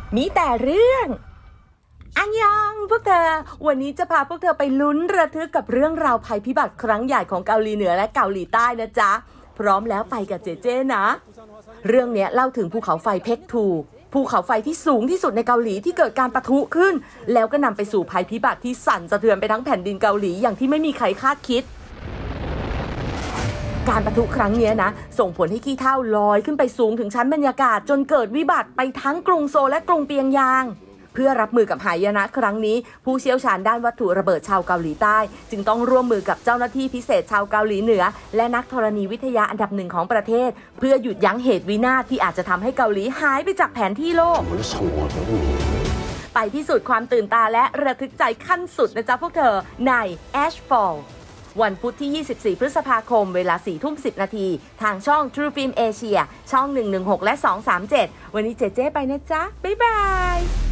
มีแต่เรื่องอันยองพวกเธอวันนี้จะพาพวกเธอไปลุ้นระทึกกับเรื่องราวภัยพิบัติครั้งใหญ่ของเกาหลีเหนือและเกาหลีใต้นะจ๊ะพร้อมแล้วไปกับเจเจนะเรื่องนี้เล่าถึงภูเขาไฟเพกทูภูเขาไฟที่สูงที่สุดในเกาหลีที่เกิดการปะทุขึ้นแล้วก็นำไปสู่ภัยพิบัติที่สั่นสะเทือนไปทั้งแผ่นดินเกาหลีอย่างที่ไม่มีใครคาดคิดการปะทุครั้งนี้นะส่งผลให้ขี้เถ้าลอยขึ้นไปสูงถึงชั้นบรรยากาศจนเกิดวิบัติไปทั้งกรุงโซลและกรุงเปียงยางเพื่อรับมือกับหายนะครั้งนี้ผู้เชี่ยวชาญด้านวัตถุระเบิดชาวเกาหลีใต้จึงต้องร่วมมือกับเจ้าหน้าที่พิเศษชาวเกาหลีเหนือและนักธรณีวิทยาอันดับหนึ่งของประเทศเพื่อหยุดยั้งเหตุวินาศที่อาจจะทำให้เกาหลีหายไปจากแผนที่โลกไปพิสูจน์ความตื่นตาและระทึกใจขั้นสุดนะจ๊ะพวกเธอใน Ashfallวันพุธที่ 24 พฤษภาคมเวลา 4:10 นาทีทางช่อง True Film Asia ช่อง 116 และ 237 วันนี้เจเจไปนะจ๊ะบ๊ายบาย